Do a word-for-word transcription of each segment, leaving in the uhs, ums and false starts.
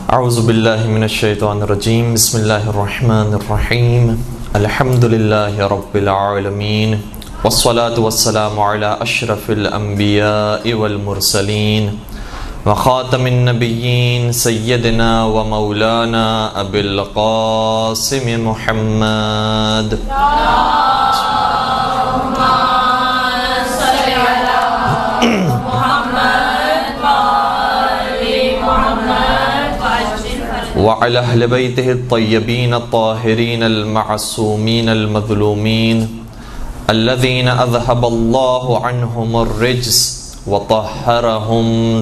اعوذ باللہ من الشیطان الرجیم بسم اللہ الرحمن الرحیم الحمد للہ رب العالمین والصلاة والسلام علی اشرف الانبیاء والمرسلین وخاتم النبیین سیدنا و مولانا ابی القاسم محمد وعلى أهل بيته الطيبين الطاهرين المعصومين المظلومين الذين أذهب الله عنهم الرجس وطهرهم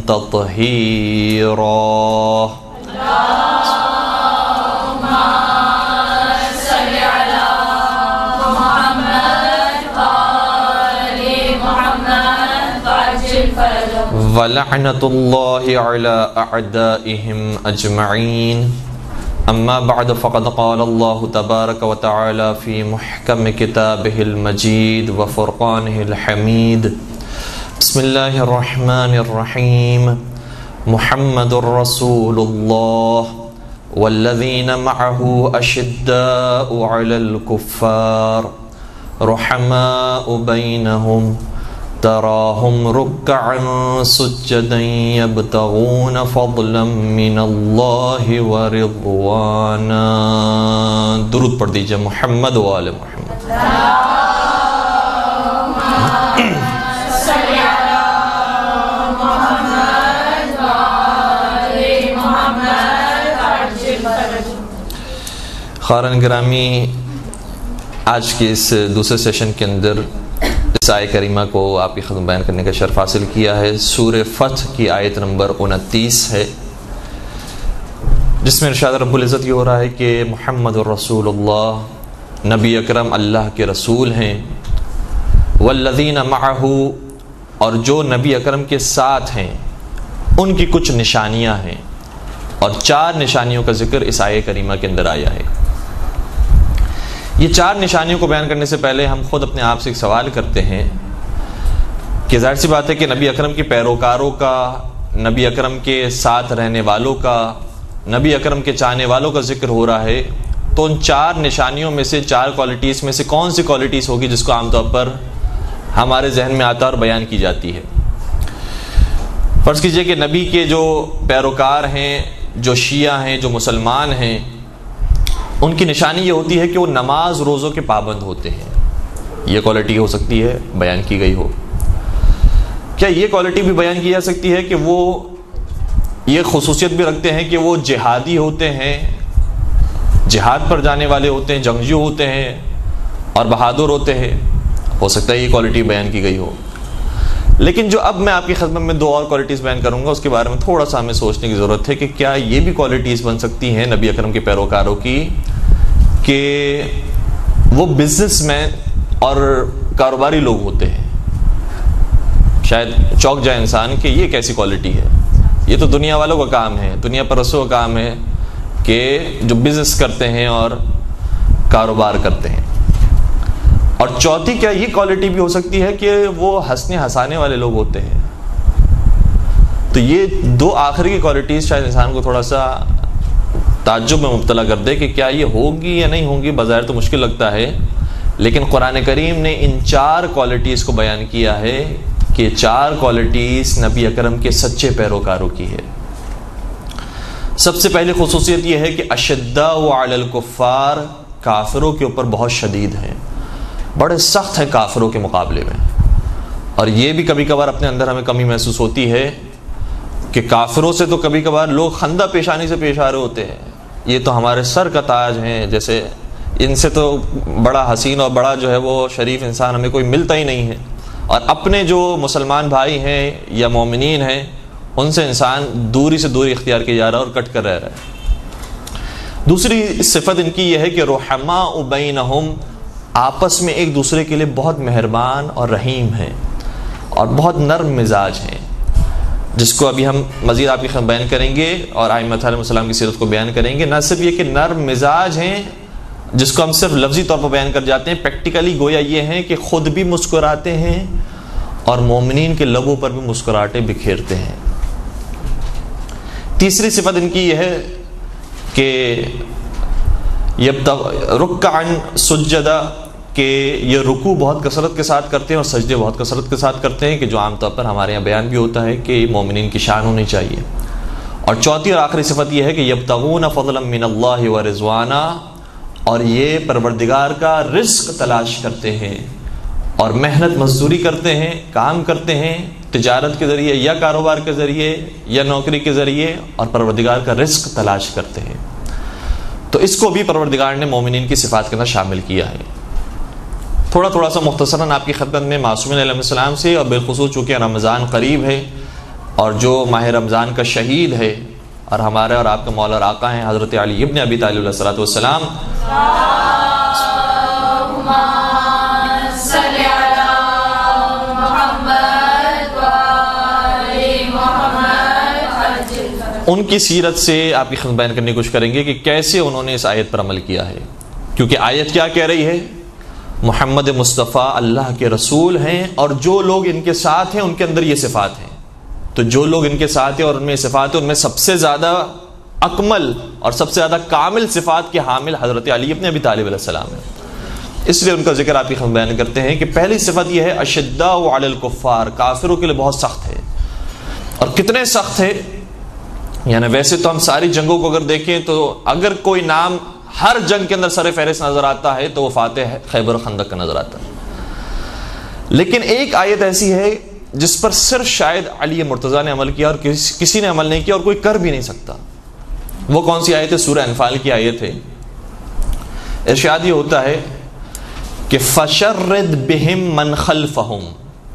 تطهيرا. اللهم صل على محمد وآل محمد وعجل فرجهم ولعنة الله على أعدائهم أجمعين. أما بعد فقد قال الله تبارك وتعالى في محكم كتابه المجيد وفرقانه الحميد. بسم الله الرحمن الرحيم. محمد رسول الله والذين معه أشداء على الكفار رحماء بينهم تراهم ركعا سجدا يبتغون فضلا من الله ورضوانا. درود پڑھ دیجئے محمد و آل محمد. خارن گرامی، آج کے اس دوسرے سیشن کے اندر اس آیت کریمہ کو آپ کی خدمت بیان کرنے کا شرف حاصل کیا ہے. سورہ فتح کی آیت نمبر انتیس ہے، جس میں ارشاد رب العزت یہ ہو رہا ہے کہ محمد الرسول اللہ، نبی اکرم اللہ کے رسول ہیں، والذین معہ، اور جو نبی اکرم کے ساتھ ہیں ان کی کچھ نشانیاں ہیں، اور چار نشانیوں کا ذکر اس آیت کریمہ کے اندر آیا ہے. یہ چار نشانیوں کو بیان کرنے سے پہلے ہم خود اپنے آپ سے ایک سوال کرتے ہیں کہ ظاہر سی بات ہے کہ نبی اکرم کے پیروکاروں کا، نبی اکرم کے ساتھ رہنے والوں کا، نبی اکرم کے چاہنے والوں کا ذکر ہو رہا ہے، تو ان چار نشانیوں میں سے، چار کوالٹیز میں سے کون سی کوالٹیز ہوگی جس کو عام طور پر ہمارے ذہن میں آتا اور بیان کی جاتی ہے؟ فرض کیجئے کہ نبی کے جو پیروکار ہیں، جو شیعہ ہیں، جو مسلمان ہیں، ان کی نشانی یہ ہوتی ہے کہ وہ نماز روزوں کے پابند ہوتے ہیں. یہ کوالٹی ہو سکتی ہے بیان کی گئی ہو. کیا یہ کوالٹی بھی بیان کی جا سکتی ہے کہ وہ یہ خصوصیت بھی رکھتے ہیں کہ وہ جہادی ہوتے ہیں، جہاد پر جانے والے ہوتے ہیں، جنگجو ہوتے ہیں اور بہادر ہوتے ہیں؟ ہو سکتا ہے یہ کوالٹی بیان کی گئی ہو. لیکن جو اب میں آپ کی خدمت میں دو اور کوالٹیز بیان کروں گا، اس کے بارے میں تھوڑا سا ہمیں سوچنے کی ضرورت ہے کہ کیا یہ بھی کوالٹیز بن سکتی ہیں نبی اکرم کے پیروکاروں کی کہ وہ بزنس مین اور کاروباری لوگ ہوتے ہیں. شاید چوک جائے انسان کہ یہ کیسی کوالٹی ہے، یہ تو دنیا والوں کا کام ہے، دنیا پرستوں کا کام ہے کہ جو بزنس کرتے ہیں اور کاروبار کرتے ہیں. اور چوتھی، کیا یہ کوالٹی بھی ہو سکتی ہے کہ وہ ہنسنے ہنسانے والے لوگ ہوتے ہیں؟ تو یہ دو آخری کی کوالٹیز شاید انسان کو تھوڑا سا تعجب میں مبتلا کر دے کہ کیا یہ ہوگی یا نہیں ہوگی. بظاہر تو مشکل لگتا ہے، لیکن قرآن کریم نے ان چار کوالٹیز کو بیان کیا ہے کہ چار کوالٹیز نبی اکرم کے سچے پیروکاروں کی ہے. سب سے پہلی خصوصیت یہ ہے کہ اشداء علی الکفار، کافروں کے اوپر بہت شدید ہیں، بڑے سخت ہیں کافروں کے مقابلے میں. اور یہ بھی کبھی کبھار اپنے اندر ہمیں کمی محسوس ہوتی ہے کہ کافروں سے تو کبھی کبھار لوگ خندہ پیشانی سے پیش آ رہے ہوتے ہیں، یہ تو ہمارے سر کا تاج ہیں، جیسے ان سے تو بڑا حسین اور بڑا جو ہے وہ شریف انسان ہمیں کوئی ملتا ہی نہیں ہے. اور اپنے جو مسلمان بھائی ہیں یا مومنین ہیں ان سے انسان دوری سے دوری اختیار کیا جا رہا ہے اور کٹ کر رہ رہا ہے. دوسری صفت ان کی یہ ہے کہ رحماء بینہم، آپس میں ایک دوسرے کے لیے بہت مہربان اور رحیم ہیں اور بہت نرم مزاج ہیں، جس کو ابھی ہم مزید آپ کی خدمت بیان کریں گے اور ائمہ علیہ السلام کی سیرت کو بیان کریں گے. نہ صرف یہ کہ نرم مزاج ہیں جس کو ہم صرف لفظی طور پر بیان کر جاتے ہیں، پریکٹیکلی گویا یہ ہیں کہ خود بھی مسکراتے ہیں اور مومنین کے لبوں پر بھی مسکراہٹیں بکھیرتے ہیں. تیسری صفت ان کی یہ ہے کہ رکعن سجدہ، کہ یہ رکوع بہت کثرت کے ساتھ کرتے ہیں اور سجدے بہت کثرت کے ساتھ کرتے ہیں، کہ جو عام طور پر ہمارے یہاں بیان بھی ہوتا ہے کہ مومنین کی شان ہونی چاہیے۔ اور چوتھی اور آخری صفت یہ ہے کہ یبتغون فضلا من اللہ ورضوانا، اور یہ پروردگار کا رزق تلاش کرتے ہیں اور محنت مزدوری کرتے ہیں، کام کرتے ہیں تجارت کے ذریعے یا کاروبار کے ذریعے یا نوکری کے ذریعے، اور پروردگار کا رزق تلاش کرتے ہیں۔ تو اس کو بھی پروردگار نے مومنین کی صفات کے اندر شامل کیا ہے۔ تھوڑا تھوڑا سا مختصراً آپ کی خدمت میں معصومین علیہ السلام سے، اور بالخصوص چونکہ رمضان قریب ہے اور جو ماہ رمضان کا شہید ہے اور ہمارے اور آپ کے مولا اور آقا ہیں حضرت علی ابن ابی طالب علیہ الصلوۃ والسلام، ان کی سیرت سے آپ کی خدمت بیان کرنے کی کوشش کریں گے کہ کیسے انہوں نے اس آیت پر عمل کیا ہے۔ کیونکہ آیت کیا کہہ رہی ہے؟ محمد مصطفیٰ اللہ کے رسول ہیں، اور جو لوگ ان کے ساتھ ہیں ان کے اندر یہ صفات ہیں۔ تو جو لوگ ان کے ساتھ ہیں اور ان میں صفات ہیں، ان میں سب سے زیادہ اکمل اور سب سے زیادہ کامل صفات کے حامل حضرت علی ابن ابی طالب علیہ السلام ہیں۔ اس لیے ان کا ذکر آپ کی خدمت بیان کرتے ہیں کہ پہلی صفت یہ ہے اشداء علی الکفار، کافروں کے لیے بہت سخت ہے۔ اور کتنے سخت ہے؟ یعنی ویسے تو ہم ساری جنگوں کو اگر دیکھیں تو اگر کوئی نام ہر جنگ کے اندر سر فہرست نظر آتا ہے تو وہ فاتح خیبر خندق کا نظر آتا ہے، لیکن ایک آیت ایسی ہے جس پر صرف شاید علی مرتضیٰ نے عمل کیا اور کسی نے عمل نہیں کیا اور کوئی کر بھی نہیں سکتا۔ وہ کون سی آیت ہے؟ سورہ انفال کی آیت ہے۔ ارشاد یہ ہوتا ہے کہ فشرد بہم من خلفہم،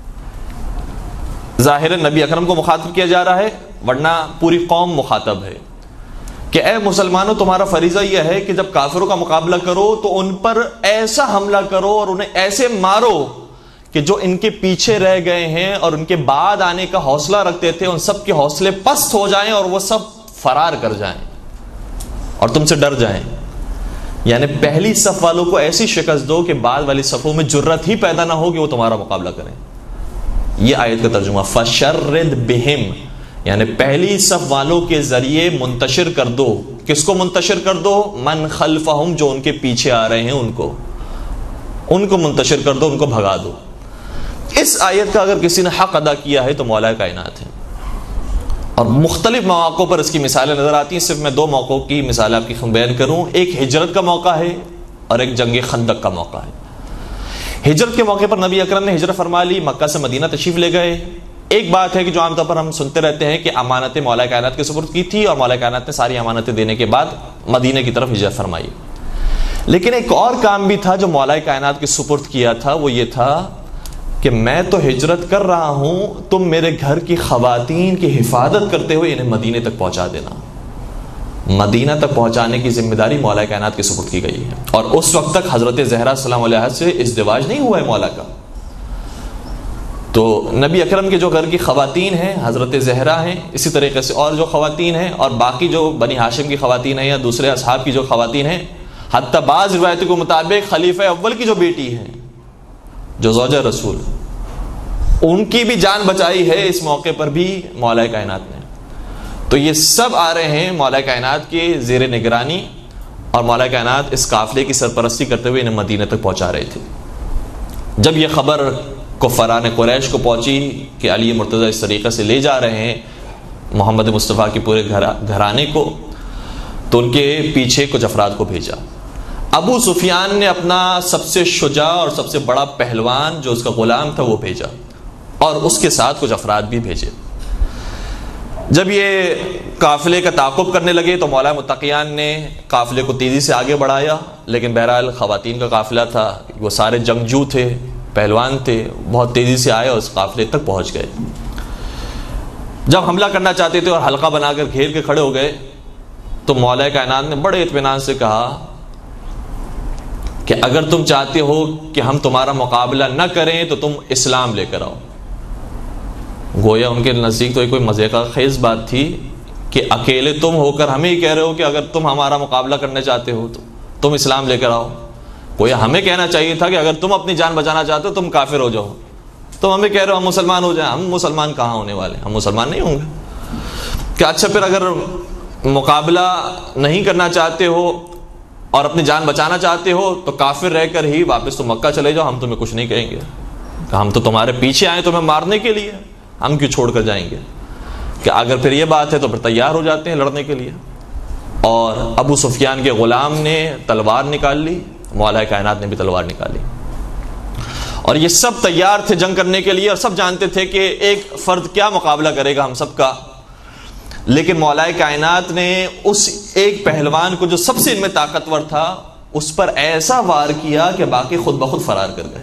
ظاہر نبی اکرم کو مخاطب کیا جا رہا ہے ورنہ پوری قوم مخاطب ہے کہ اے مسلمانوں، تمہارا فریضہ یہ ہے کہ جب کافروں کا مقابلہ کرو تو ان پر ایسا حملہ کرو اور انہیں ایسے مارو کہ جو ان کے پیچھے رہ گئے ہیں اور ان کے بعد آنے کا حوصلہ رکھتے تھے، ان سب کے حوصلے پست ہو جائیں اور وہ سب فرار کر جائیں اور تم سے ڈر جائیں۔ یعنی پہلی صف والوں کو ایسی شکست دو کہ بعد والی صفوں میں جرت ہی پیدا نہ ہو کہ وہ تمہارا مقابلہ کریں۔ یہ آیت کا ترجمہ فشرد بہم، یعنی پہلی صف والوں کے ذریعے منتشر کر دو۔ کس کو منتشر کر دو؟ من خلفہم، جو ان کے پیچھے آ رہے ہیں ان کو ان کو منتشر کر دو، ان کو بھگا دو۔ اس آیت کا اگر کسی نے حق ادا کیا ہے تو مولا کائنات ہے، اور مختلف مواقع پر اس کی مثالیں نظر آتی ہیں۔ صرف میں دو موقعوں کی مثال آپ کی بیان کروں۔ ایک ہجرت کا موقع ہے اور ایک جنگ خندق کا موقع ہے۔ ہجرت کے موقع پر نبی اکرم نے ہجرت فرما لی، مکہ سے مدینہ تشریف لے گئے۔ ایک بات ہے کہ جو عام طور پر ہم سنتے رہتے ہیں کہ امانتیں مولا کائنات کے سپرد کی تھی اور مولا کائنات نے ساری امانتیں دینے کے بعد مدینہ کی طرف ہجرت فرمائی، لیکن ایک اور کام بھی تھا جو مولا کائنات کے سپرد کیا تھا، وہ یہ تھا کہ میں تو ہجرت کر رہا ہوں، تم میرے گھر کی خواتین کی حفاظت کرتے ہوئے انہیں مدینہ تک پہنچا دینا۔ مدینہ تک پہنچانے کی ذمہ داری مولا کائنات کے سپرد کی گئی ہے، اور اس وقت تک حضرت زہرا السلام علیہ سے ازدواج نہیں ہوا ہے مولا کا۔ تو نبی اکرم کے جو گھر کی خواتین ہیں حضرت زہرا ہیں، اسی طریقے سے اور جو خواتین ہیں اور باقی جو بنی ہاشم کی خواتین ہیں یا دوسرے اصحاب کی جو خواتین ہیں، حتیٰ بعض روایتوں کے مطابق خلیفہ اول کی جو بیٹی ہیں جو زوجہ رسول، ان کی بھی جان بچائی ہے اس موقع پر بھی مولا کائنات نے۔ تو یہ سب آ رہے ہیں مولا کائنات کے زیر نگرانی، اور مولا کائنات اس قافلے کی سرپرستی کرتے ہوئے انہیں مدینہ تک پہنچا رہے تھے۔ جب یہ خبر کفاران قریش کو پہنچی کہ علی مرتضیٰ اس طریقے سے لے جا رہے ہیں محمد مصطفیٰ کے پورے گھرانے کو، تو ان کے پیچھے کچھ افراد کو بھیجا۔ ابو سفیان نے اپنا سب سے شجاع اور سب سے بڑا پہلوان جو اس کا غلام تھا وہ بھیجا، اور اس کے ساتھ کچھ افراد بھی بھیجے۔ جب یہ قافلے کا تعاقب کرنے لگے تو مولا متقیان نے قافلے کو تیزی سے آگے بڑھایا، لیکن بہرحال خواتین کا قافلہ تھا، وہ سارے جنگجو تھے، پہلوان تھے، بہت تیزی سے آئے اور اس قافلے تک پہنچ گئے۔ جب حملہ کرنا چاہتے تھے اور حلقہ بنا کر گھیر کے کھڑے ہو گئے تو مولا کائنات نے بڑے اطمینان سے کہا کہ اگر تم چاہتے ہو کہ ہم تمہارا مقابلہ نہ کریں تو تم اسلام لے کر آؤ۔ گویا ان کے نزدیک تو کوئی مزے کا خیز بات تھی کہ اکیلے تم ہو کر ہمیں ہی کہہ رہے ہو کہ اگر تم ہمارا مقابلہ کرنا چاہتے ہو تو تم اسلام لے کر آؤ۔ گویا ہمیں کہنا چاہیے تھا کہ اگر تم اپنی جان بچانا چاہتے ہو تم کافر ہو جاؤ، تم ہمیں کہہ رہے ہو ہم مسلمان ہو جائیں۔ ہم مسلمان کہاں ہونے والے ہیں، ہم مسلمان نہیں ہوں گے۔ کہ اچھا پھر اگر مقابلہ نہیں کرنا چاہتے ہو اور اپنی جان بچانا چاہتے ہو تو کافر رہ کر ہی واپس تو مکہ چلے جاؤ، ہم تمہیں کچھ نہیں کہیں گے، ہم تو تمہارے پیچھے آئے تمہیں مارنے کے لیے، ہم کیوں چھوڑ کر جائیں گے؟ کہ اگر پھر یہ بات ہے تو پھر تیار ہو جاتے ہیں لڑنے کے لیے. اور ابو سفیان کے غلام نے تلوار نکال لی، مولا کائنات نے بھی تلوار نکالی، اور یہ سب تیار تھے جنگ کرنے کے لیے، اور سب جانتے تھے کہ ایک فرد کیا مقابلہ کرے گا ہم سب کا. لیکن مولا کائنات نے اس ایک پہلوان کو جو سب سے ان میں طاقتور تھا اس پر ایسا وار کیا کہ باقی خود بخود فرار کر گئے،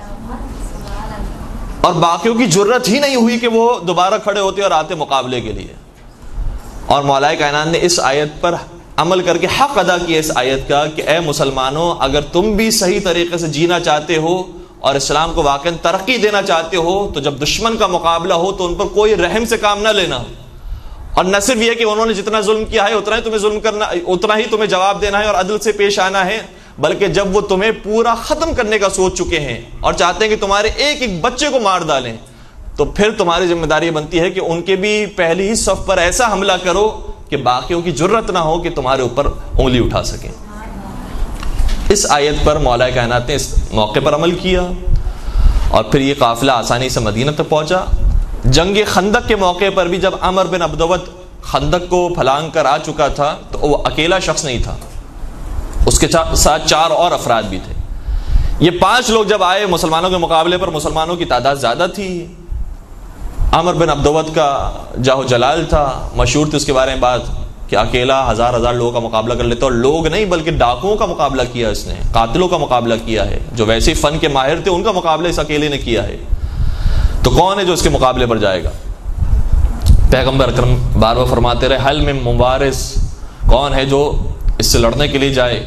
اور باقیوں کی جرت ہی نہیں ہوئی کہ وہ دوبارہ کھڑے ہوتے اور آتے مقابلے کے لیے. اور مولا کائنات نے اس آیت پر عمل کر کے حق ادا کیا اس آیت کا کہ اے مسلمانوں، اگر تم بھی صحیح طریقے سے جینا چاہتے ہو اور اسلام کو واقعا ترقی دینا چاہتے ہو تو جب دشمن کا مقابلہ ہو تو ان پر کوئی رحم سے کام نہ لینا، اور نہ صرف یہ کہ انہوں نے جتنا ظلم کیا ہے اتنا ہی تمہیں ظلم کرنا، اتنا ہی تمہیں جواب دینا ہے اور عدل سے پیش آنا ہے، بلکہ جب وہ تمہیں پورا ختم کرنے کا سوچ چکے ہیں اور چاہتے ہیں کہ تمہارے ایک ایک بچے کو مار ڈالیں، تو پھر تمہاری ذمہ داری بنتی ہے کہ ان کے بھی پہلی ہی صف پر ایسا حملہ کرو کہ باقیوں کی جرت نہ ہو کہ تمہارے اوپر انگلی اٹھا سکیں. اس آیت پر مولا کائنات نے اس موقع پر عمل کیا، اور پھر یہ قافلہ آسانی سے مدینہ تک پہنچا. جنگ خندق کے موقع پر بھی جب عمر بن عبدوت خندق کو پھلانگ کر آ چکا تھا تو وہ اکیلا شخص نہیں تھا، اس کے ساتھ چار اور افراد بھی تھے. یہ پانچ لوگ جب آئے مسلمانوں کے مقابلے پر، مسلمانوں کی تعداد زیادہ تھی. عمر بن عبدوت کا جاہ جلال تھا، مشہور تھی اس کے بارے میں بات کہ اکیلا ہزار ہزار لوگوں کا مقابلہ کر لیتا، اور لوگ نہیں بلکہ ڈاکوؤں کا مقابلہ کیا اس نے، قاتلوں کا مقابلہ کیا ہے، جو ویسے فن کے ماہر تھے ان کا مقابلہ اس اکیلے نے کیا ہے. تو کون ہے جو اس کے مقابلے پر جائے گا؟ پیغمبر اکرم بار بار فرماتے رہے حل من مبارز، کون ہے جو اس سے لڑنے کے لیے جائے؟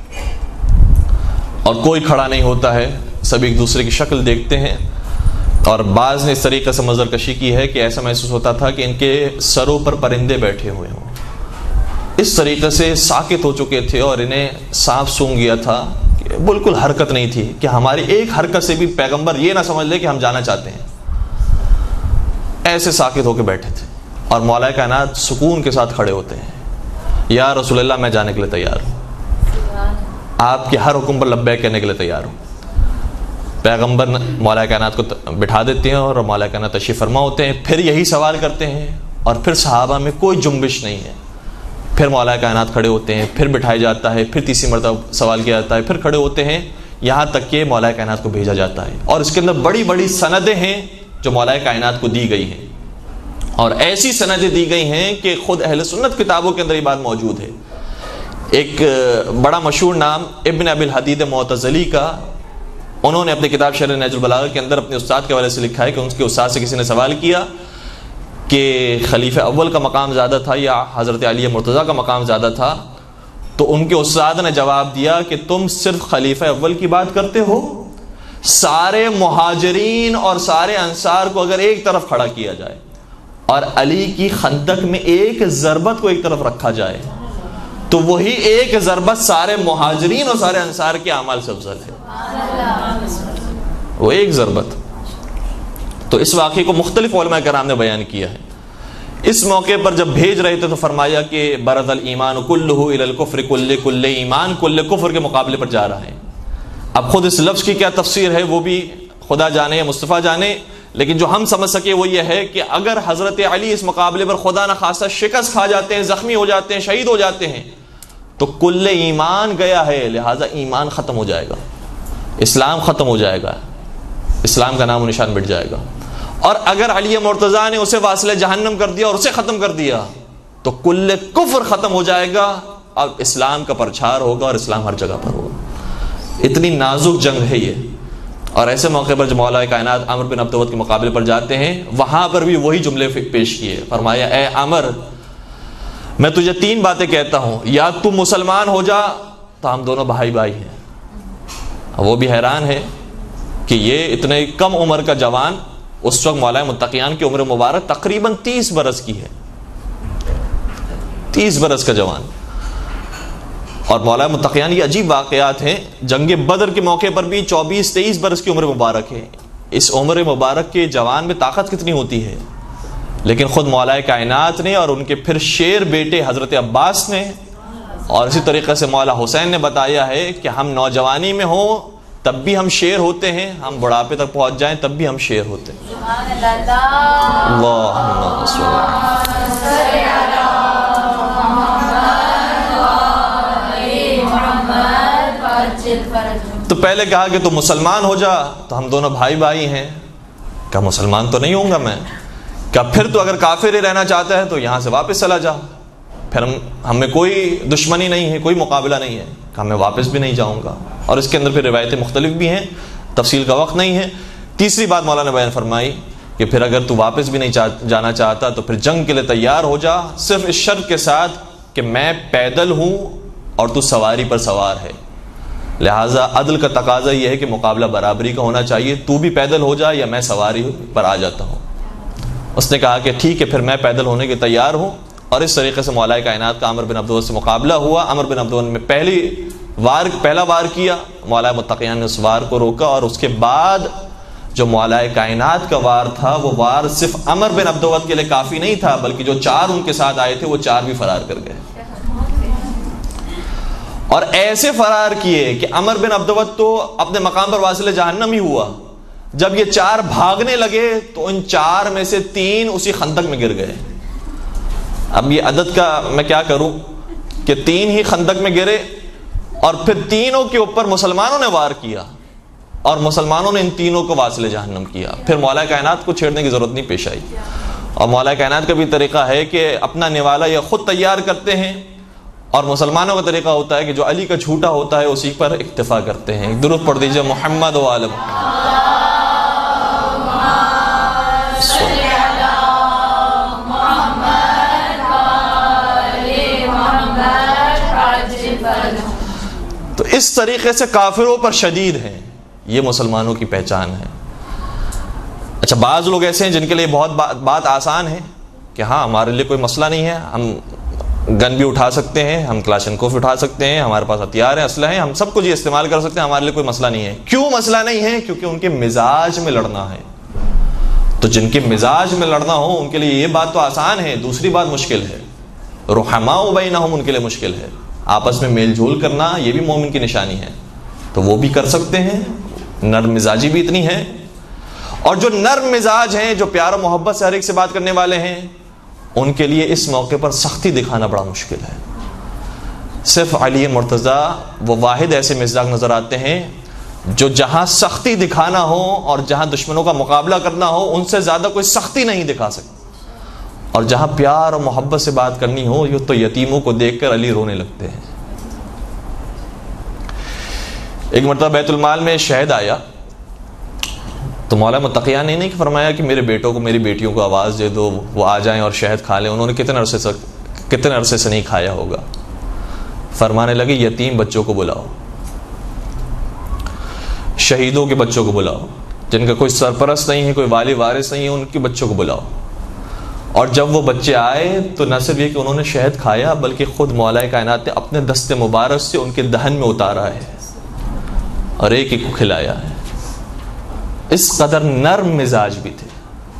اور کوئی کھڑا نہیں ہوتا ہے، سب ایک دوسرے کی شکل دیکھتے ہیں. اور بعض نے اس طریقے سے منظر کشی کی ہے کہ ایسا محسوس ہوتا تھا کہ ان کے سروں پر پرندے بیٹھے ہوئے ہوں، اس طریقے سے ساکت ہو چکے تھے اور انہیں سانپ سونگ گیا تھا کہ بالکل حرکت نہیں تھی، کہ ہماری ایک حرکت سے بھی پیغمبر یہ نہ سمجھ لے کہ ہم جانا چاہتے ہیں. ایسے ساکت ہو کے بیٹھے تھے، اور مولا کائنات سکون کے ساتھ کھڑے ہوتے ہیں، یا رسول اللہ میں جانے کے لیے تیار ہوں، آپ کے ہر حکم پر لبیک کہنے کے لیے تیار ہوں. پیغمبر مولا کائنات کو بٹھا دیتے ہیں اور مولا کائنات تشریف فرما ہوتے ہیں. پھر یہی سوال کرتے ہیں، اور پھر صحابہ میں کوئی جنبش نہیں ہے. پھر مولا کائنات کھڑے ہوتے ہیں، پھر بٹھایا جاتا ہے، پھر تیسری مرتبہ سوال کیا جاتا ہے، پھر کھڑے ہوتے ہیں، یہاں تک کہ مولا کائنات کو بھیجا جاتا ہے. اور اس کے اندر بڑی بڑی سندیں ہیں جو مولا کائنات کو دی گئی ہیں، اور ایسی سندیں دی گئی ہیں کہ خود اہل سنت کتابوں کے اندر یہ بات موجود ہے. ایک بڑا مشہور نام ابن ابی الحدید معتزلی کا، انہوں نے اپنی کتاب شرح نہج البلاغہ کے اندر اپنے استاد کے حوالے سے لکھا ہے کہ ان کے استاد سے کسی نے سوال کیا کہ خلیفہ اول کا مقام زیادہ تھا یا حضرت علی مرتضیٰ کا مقام زیادہ تھا؟ تو ان کے استاد نے جواب دیا کہ تم صرف خلیفہ اول کی بات کرتے ہو، سارے مہاجرین اور سارے انصار کو اگر ایک طرف کھڑا کیا جائے اور علی کی خندق میں ایک ضربت کو ایک طرف رکھا جائے تو وہی ایک ضربت سارے مہاجرین اور سارے انصار کے اعمال سے افضل ہے. وہ ایک ضربت. تو اس واقعے کو مختلف علماء کرام نے بیان کیا ہے. اس موقع پر جب بھیج رہے تھے تو فرمایا کہ برز الایمان کلہ الی الکفر، کل کل ایمان کل کفر کے مقابلے پر جا رہا ہے. اب خود اس لفظ کی کیا تفسیر ہے وہ بھی خدا جانے یا مصطفیٰ جانے، لیکن جو ہم سمجھ سکے وہ یہ ہے کہ اگر حضرت علی اس مقابلے پر خدا نہ خواستہ شکست کھا جاتے ہیں، زخمی ہو جاتے ہیں، شہید ہو جاتے ہیں تو کل ایمان گیا ہے، لہذا ایمان ختم ہو جائے گا، اسلام ختم ہو جائے گا، اسلام کا نام و نشان مٹ جائے گا. اور اگر علی مرتضیٰ نے اسے واصل جہنم کر دیا اور اسے ختم کر دیا تو کل کفر ختم ہو جائے گا، اب اسلام کا پرچار ہوگا اور اسلام ہر جگہ پر ہوگا. اتنی نازک جنگ ہے یہ. اور ایسے موقع پر جو مولا کائنات عمر بن عبدوت کے مقابلے پر جاتے ہیں وہاں پر بھی وہی جملے پیش کیے. فرمایا اے عمر، میں تجھے تین باتیں کہتا ہوں، یا تم مسلمان ہو جا تو ہم دونوں بھائی بھائی ہیں. وہ بھی حیران ہے کہ یہ اتنے کم عمر کا جوان، اس وقت مولا متقیان کی عمر مبارک تقریباً تیس برس کی ہے، تیس برس کا جوان. اور مولا متقیان یہ عجیب واقعات ہیں. جنگ بدر کے موقع پر بھی چوبیس تیئیس برس کی عمر مبارک ہے. اس عمر مبارک کے جوان میں طاقت کتنی ہوتی ہے لیکن خود مولا کائنات نے اور ان کے پھر شیر بیٹے حضرت عباس نے اور اسی طریقے سے مولا حسین نے بتایا ہے کہ ہم نوجوانی میں ہوں تب بھی ہم شیر ہوتے ہیں، ہم بڑھاپے تک پہنچ جائیں تب بھی ہم شیر ہوتے ہیں۔ اللہم صل علی تو پہلے کہا کہ تو مسلمان ہو جا، تو ہم دونوں بھائی بھائی ہیں۔ کہا مسلمان تو نہیں ہوں گا میں۔ کہا پھر تو اگر کافر ہی رہنا چاہتا ہے تو یہاں سے واپس چلا جا، پھر ہم ہمیں کوئی دشمنی نہیں ہے، کوئی مقابلہ نہیں ہے۔ کہا میں واپس بھی نہیں جاؤں گا، اور اس کے اندر پھر روایتیں مختلف بھی ہیں، تفصیل کا وقت نہیں ہے۔ تیسری بات مولانا بیان فرمائی کہ پھر اگر تو واپس بھی نہیں جانا چاہتا تو پھر جنگ کے لیے تیار ہو جا، صرف اس شرط کے ساتھ کہ میں پیدل ہوں اور تو سواری پر سوار ہے، لہٰذا عدل کا تقاضا یہ ہے کہ مقابلہ برابری کا ہونا چاہیے، تو بھی پیدل ہو جا یا میں سواری پر آ جاتا ہوں۔ اس نے کہا کہ ٹھیک ہے پھر میں پیدل ہونے کے تیار ہوں، اور اس طریقے سے مولا کائنات کا عمر بن عبدالعزیز سے مقابلہ ہوا۔ عمر بن عبدالعزیز نے پہلی وار پہلا وار کیا، مولا متقیان نے اس وار کو روکا، اور اس کے بعد جو مولا کائنات کا وار تھا وہ وار صرف عمر بن عبدالعزیز کے لیے کافی نہیں تھا، بلکہ جو چار ان کے ساتھ آئے تھے وہ چار بھی فرار کر گئے، اور ایسے فرار کیے کہ عمر بن عبدالعزیز تو اپنے مقام پر واصل جہنم ہی ہوا۔ جب یہ چار بھاگنے لگے تو ان چار میں سے تین اسی خندق میں گر گئے۔ اب یہ عدد کا میں کیا کروں کہ تین ہی خندق میں گرے، اور پھر تینوں کے اوپر مسلمانوں نے وار کیا، اور مسلمانوں نے ان تینوں کو واصل جہنم کیا۔ پھر مولا کائنات کو چھیڑنے کی ضرورت نہیں پیش آئی۔ اور مولا کائنات کا بھی طریقہ ہے کہ اپنا نوالا یہ خود تیار کرتے ہیں، اور مسلمانوں کا طریقہ ہوتا ہے کہ جو علی کا جھوٹا ہوتا ہے اسی پر اکتفا کرتے ہیں۔ درود پڑھ دیجئے محمد و آل محمد۔ تو اس طریقے سے کافروں پر شدید ہیں، یہ مسلمانوں کی پہچان ہے۔ اچھا بعض لوگ ایسے ہیں جن کے لیے بہت بات, بات آسان ہے کہ ہاں ہمارے لیے کوئی مسئلہ نہیں ہے، ہم گن بھی اٹھا سکتے ہیں، ہم کلاشنکوف اٹھا سکتے ہیں، ہمارے پاس ہتھیار ہیں، اسلحہ ہیں، ہم سب کچھ یہ استعمال کر سکتے ہیں، ہمارے لیے کوئی مسئلہ نہیں ہے۔ کیوں مسئلہ نہیں ہے؟ کیونکہ ان کے مزاج میں لڑنا ہے۔ تو جن کے مزاج میں لڑنا ہو ان کے لیے یہ بات تو آسان ہے، دوسری بات مشکل ہے۔ رحماء بینہم ان کے لیے مشکل ہے، آپس میں میل جول کرنا یہ بھی مومن کی نشانی ہے، تو وہ بھی کر سکتے ہیں۔ نرم مزاجی بھی اتنی ہے، اور جو نرم مزاج ہیں، جو پیار و محبت سے ہر ایک سے بات کرنے والے ہیں، ان کے لیے اس موقع پر سختی دکھانا بڑا مشکل ہے۔ صرف علی مرتضیٰ وہ واحد ایسے مزاج نظر آتے ہیں جو جہاں سختی دکھانا ہو اور جہاں دشمنوں کا مقابلہ کرنا ہو ان سے زیادہ کوئی سختی نہیں دکھا سکتا، اور جہاں پیار اور محبت سے بات کرنی ہو یہ تو یتیموں کو دیکھ کر علی رونے لگتے ہیں۔ ایک مرتبہ بیت المال میں شہد آیا تو مولا متقیان نے نہیں فرمایا کہ میرے بیٹوں کو میری بیٹیوں کو آواز دے دو وہ آ جائیں اور شہد کھا لیں، انہوں نے کتنے عرصے سے کتنے عرصے سے نہیں کھایا ہوگا۔ فرمانے لگے یتیم بچوں کو بلاؤ، شہیدوں کے بچوں کو بلاؤ، جن کا کوئی سرپرست نہیں ہے، کوئی والی وارث نہیں ہے، ان کے بچوں کو بلاؤ۔ اور جب وہ بچے آئے تو نہ صرف یہ کہ انہوں نے شہد کھایا بلکہ خود مولا کائنات نے اپنے دست مبارک سے ان کے دہن میں اتارا ہے اور ایک ایک کو کھلایا ہے۔ اس قدر نرم مزاج بھی تھے،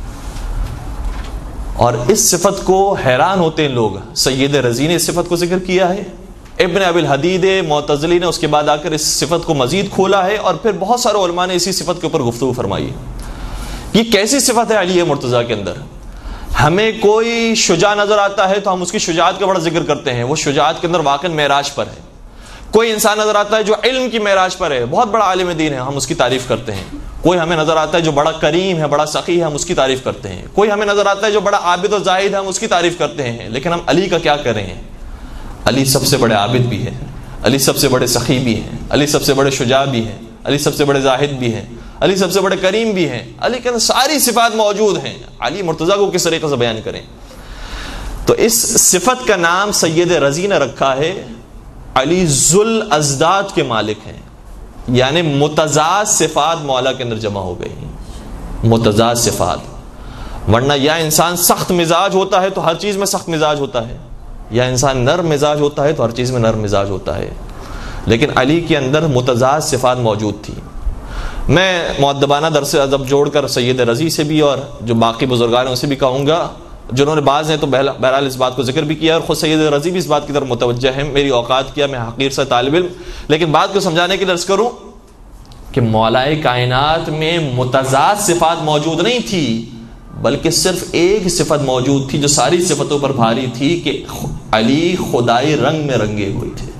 اور اس صفت کو حیران ہوتے ہیں لوگ۔ سید رضی نے اس صفت کو ذکر کیا ہے، ابن ابی الحدید معتزلی نے اس کے بعد آ کر اس صفت کو مزید کھولا ہے، اور پھر بہت سارے علماء نے اسی صفت کے اوپر گفتگو فرمائی ہے۔ یہ کیسی صفت ہے علی مرتضیٰ کے اندر؟ ہمیں کوئی شجاع نظر آتا ہے تو ہم اس کی شجاعت کا بڑا ذکر کرتے ہیں، وہ شجاعت کے اندر واقع معراج پر ہے۔ کوئی انسان نظر آتا ہے جو علم کی معراج پر ہے، بہت بڑا عالم دین ہے، ہم اس کی تعریف کرتے ہیں۔ کوئی ہمیں نظر آتا ہے جو بڑا کریم ہے، بڑا سخی ہے، ہم اس کی تعریف کرتے ہیں۔ کوئی ہمیں نظر آتا ہے جو بڑا عابد و زاہد ہے، ہم اس کی تعریف کرتے ہیں۔ لیکن ہم علی کا کیا کریں؟ علی سب سے بڑے عابد بھی ہیں، علی سب سے بڑے سخی بھی ہیں، علی سب سے بڑے شجاع بھی ہیں، علی سب سے بڑے زاہد بھی ہیں، علی سب سے بڑے کریم بھی ہیں، علی کے اندر ساری صفات موجود ہیں۔ علی مرتضیٰ کو کس طریقے سے بیان کریں؟ تو اس صفت کا نام سید رضی نے رکھا ہے، علی ذل ازداد کے مالک ہیں، یعنی متضاد صفات مولا کے اندر جمع ہو گئی ہیں، متضاد صفات۔ ورنہ یا انسان سخت مزاج ہوتا ہے تو ہر چیز میں سخت مزاج ہوتا ہے، یا انسان نرم مزاج ہوتا ہے تو ہر چیز میں نرم مزاج ہوتا ہے، لیکن علی کے اندر متضاد صفات موجود تھی۔ میں مؤدبانہ درس ادب جوڑ کر سید رضی سے بھی اور جو باقی بزرگان ہیں اسے بھی کہوں گا جنہوں نے بعض نے تو بہرحال اس بات کو ذکر بھی کیا اور خود سید رضی بھی اس بات کی طرف متوجہ ہے، میری اوقات کیا، میں حقیر سا طالب علم، لیکن بات کو سمجھانے کے لیے عرض کروں کہ مولائے کائنات میں متضاد صفات موجود نہیں تھی، بلکہ صرف ایک صفت موجود تھی جو ساری صفتوں پر بھاری تھی کہ علی خدائی رنگ میں رنگے ہوئے تھے۔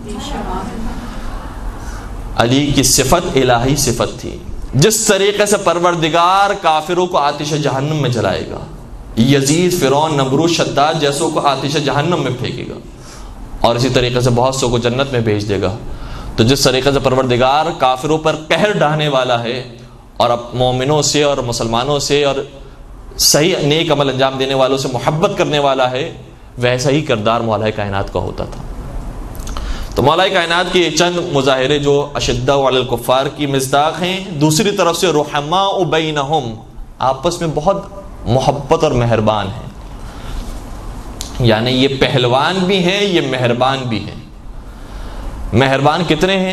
علی کی صفت الہی صفت تھی، جس طریقے سے پروردگار کافروں کو آتش جہنم میں جلائے گا، یزید، فرعون، نمرود، شداد جیسوں کو آتش جہنم میں پھینکے گا، اور اسی طریقے سے بہت سو کو جنت میں بھیج دے گا، تو جس طریقے سے پروردگار کافروں پر قہر ڈھانے والا ہے اور اب مومنوں سے اور مسلمانوں سے اور صحیح نیک عمل انجام دینے والوں سے محبت کرنے والا ہے، ویسا ہی کردار مولا کائنات کا ہوتا تھا۔ تو مولا کائنات کے چند مظاہرے جو اشداء علی الکفار کی مصداق ہیں، دوسری طرف سے رحماء بینہم، آپس میں بہت محبت اور مہربان ہیں، یعنی یہ پہلوان بھی ہیں، یہ مہربان بھی ہیں۔ مہربان کتنے ہیں؟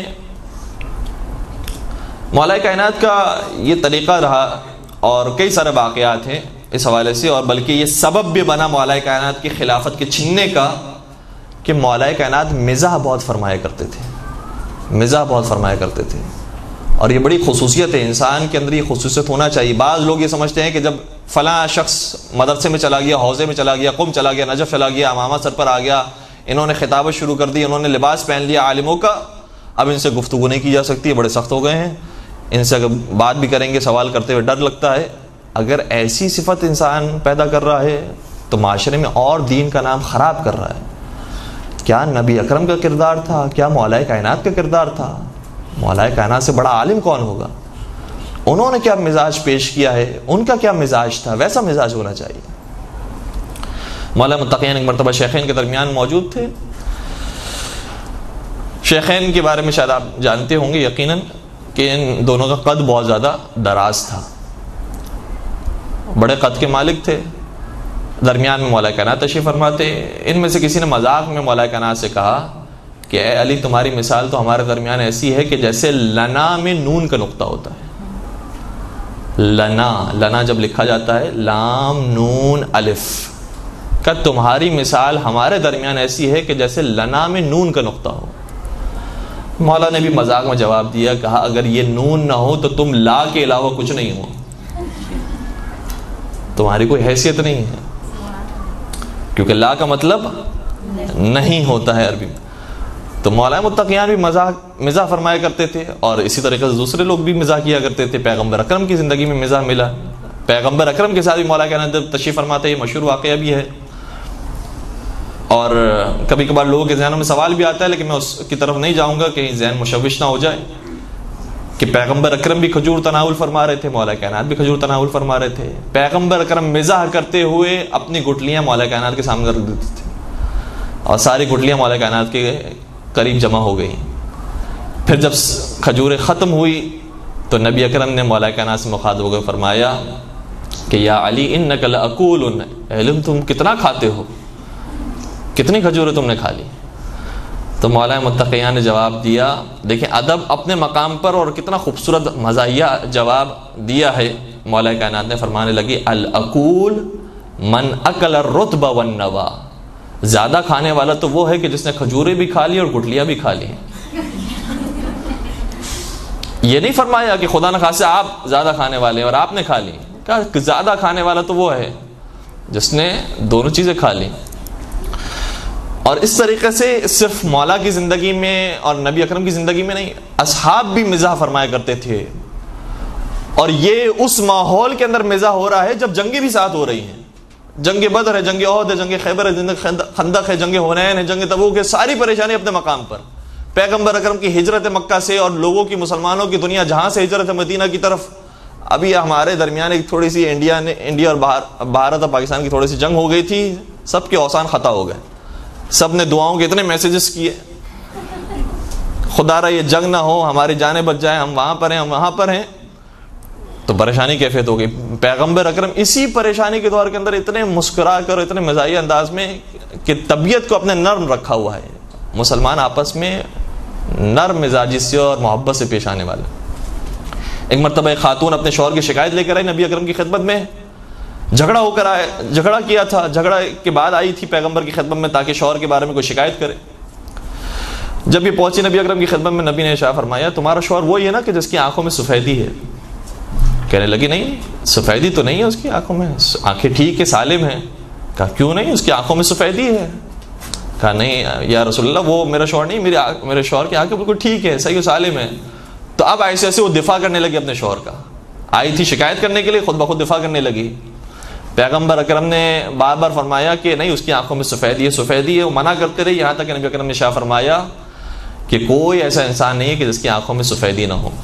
مولا کائنات کا یہ طریقہ رہا اور کئی سارے واقعات ہیں اس حوالے سے، اور بلکہ یہ سبب بھی بنا مولا کائنات کی خلافت کے چھننے کا کہ مولا کائنات مزاح بہت فرمایا کرتے تھے، مزاح بہت فرمایا کرتے تھے، اور یہ بڑی خصوصیت ہے، انسان کے اندر یہ خصوصیت ہونا چاہیے۔ بعض لوگ یہ سمجھتے ہیں کہ جب فلاں شخص مدرسے میں چلا گیا، حوزے میں چلا گیا، قم چلا گیا، نجف چلا گیا، امامہ سر پر آ گیا، انہوں نے خطابت شروع کر دی، انہوں نے لباس پہن لیا عالموں کا، اب ان سے گفتگو نہیں کی جا سکتی، بڑے سخت ہو گئے ہیں، ان سے اگر بات بھی کریں گے سوال کرتے ہوئے ڈر لگتا ہے۔ اگر ایسی صفت انسان پیدا کر رہا ہے تو معاشرے میں اور دین کا نام خراب کر رہا ہے۔ کیا نبی اکرم کا کردار تھا؟ کیا مولا کائنات کا کردار تھا؟ مولا کائنات سے بڑا عالم کون ہوگا؟ انہوں نے کیا مزاج پیش کیا ہے، ان کا کیا مزاج تھا، ویسا مزاج ہونا چاہیے۔ مولا متقین ایک مرتبہ شیخین کے درمیان موجود تھے۔ شیخین کے بارے میں شاید آپ جانتے ہوں گے یقیناً کہ ان دونوں کا قد بہت زیادہ دراز تھا، بڑے قد کے مالک تھے، درمیان میں مولا کائنات تشریف فرماتے۔ ان میں سے کسی نے مذاق میں مولا کائنات سے کہا کہ اے علی، تمہاری مثال تو ہمارے درمیان ایسی ہے کہ جیسے لنا میں نون کا نقطہ ہوتا ہے۔ لنا لنا جب لکھا جاتا ہے لام نون الف کا، تمہاری مثال ہمارے درمیان ایسی ہے کہ جیسے لنا میں نون کا نقطہ ہو۔ مولا نے بھی مذاق میں جواب دیا، کہا اگر یہ نون نہ ہو تو تم لا کے علاوہ کچھ نہیں ہو، تمہاری کوئی حیثیت نہیں ہے، کیونکہ لا کا مطلب نہیں ہوتا ہے عربی میں۔ تو مولا متقیان بھی مزاح مزاح فرمایا کرتے تھے، اور اسی طریقے سے دوسرے لوگ بھی مزاح کیا کرتے تھے۔ پیغمبر اکرم کی زندگی میں مزاح ملا، پیغمبر اکرم کے ساتھ بھی مولا کائنات جب تشریف فرماتے، یہ مشہور واقعہ بھی ہے، اور کبھی کبھار لوگوں کے ذہنوں میں سوال بھی آتا ہے، لیکن میں اس کی طرف نہیں جاؤں گا کہیں ذہن مشوش نہ ہو جائے، کہ پیغمبر اکرم بھی کھجور تناول فرما رہے تھے، مولا کائنات بھی کھجور تناول فرما رہے تھے۔ پیغمبر اکرم مزاح کرتے ہوئے اپنی گٹلیاں مولا کائنات کے سامنے رکھ دیتے تھے، اور ساری گٹلیاں مولا کائنات کے قریب جمع ہو گئی۔ پھر جب کھجوریں ختم ہوئی تو نبی اکرم نے مولا کائنات سے مخاطب ہو کر فرمایا کہ یا علی انک لاکول، علم تم کتنا کھاتے ہو، کتنی کھجوریں تم نے کھا لی؟ تو مولا متقیان نے جواب دیا، دیکھیں ادب اپنے مقام پر، اور کتنا خوبصورت مزاحیہ جواب دیا ہے۔ مولا کائنات نے فرمانے لگی الاکول من اکل الرطب والنوا، زیادہ کھانے والا تو وہ ہے کہ جس نے کھجوریں بھی کھا لی اور گٹلیاں بھی کھا لی۔ یہ نہیں فرمایا کہ خدا نخواستہ آپ زیادہ کھانے والے اور آپ نے کھا لی، کہا زیادہ کھانے والا تو وہ ہے جس نے دونوں چیزیں کھا لی۔ اور اس طریقے سے صرف مولا کی زندگی میں اور نبی اکرم کی زندگی میں نہیں، اصحاب بھی مزاح فرمایا کرتے تھے، اور یہ اس ماحول کے اندر مزاح ہو رہا ہے جب جنگیں بھی ساتھ ہو رہی ہیں، جنگ بدر ہے، جنگ احد ہے، جنگ خیبر ہے، جنگ خندق ہے، جنگ حنین ہے، جنگ تبوک ہے، ساری پریشانی اپنے مقام پر۔ پیغمبر اکرم کی ہجرت مکہ سے اور لوگوں کی، مسلمانوں کی دنیا جہاں سے ہجرت ہے مدینہ کی طرف، ابھی ہمارے درمیان ایک تھوڑی سی انڈیا نے انڈیا اور بھارت اور پاکستان کی تھوڑی سی جنگ ہو گئی تھی، سب کے اوسان خطا ہو گئے، سب نے دعاؤں کے اتنے میسیجز کیے، خدا را یہ جنگ نہ ہو، ہماری جانیں بچ جائیں، ہم وہاں پر ہیں، ہم وہاں پر ہیں، تو پریشانی کیفیت ہو گئی۔ پیغمبر اکرم اسی پریشانی کے دور کے اندر اتنے مسکرا کر، اتنے مزاحیہ انداز میں کہ طبیعت کو اپنے نرم رکھا ہوا ہے، مسلمان آپس میں نرم مزاجی سے اور محبت سے پیش آنے والے۔ ایک مرتبہ ایک خاتون اپنے شوہر کی شکایت لے کر آئی نبی اکرم کی خدمت میں، جھگڑا ہو کر آئے جھگڑا کیا تھا، جھگڑا کے بعد آئی تھی پیغمبر کی خدمت میں تاکہ شوہر کے بارے میں کوئی شکایت کرے. جب یہ پہنچی نبی اکرم کی خدمت میں، نبی نے ارشاد فرمایا تمہارا شوہر وہی ہے نا کہ جس کی آنکھوں میں سفیدی ہے؟ کہنے لگی نہیں سفیدی تو نہیں ہے اس کی آنکھوں میں، آنکھیں ٹھیک ہے سالم ہیں. کہا کیوں نہیں، اس کی آنکھوں میں سفیدی ہے. کہا نہیں یا رسول اللہ وہ میرا شوہر نہیں، میرے میرے شوہر کی آنکھیں بالکل ٹھیک ہے، صحیح و سالم ہے. تو اب ایسے ایسے وہ دفاع کرنے لگی اپنے شوہر کا، آئی تھی شکایت کرنے کے لیے، خود بخود دفاع کرنے لگی. پیغمبر اکرم نے بار بار فرمایا کہ نہیں اس کی آنکھوں میں سفیدی ہے سفیدی ہے، وہ منع کرتے رہے، یہاں تک کہ نبی اکرم نے ارشاد فرمایا کہ کوئی ایسا انسان نہیں ہے کہ جس کی آنکھوں میں سفیدی نہ ہو،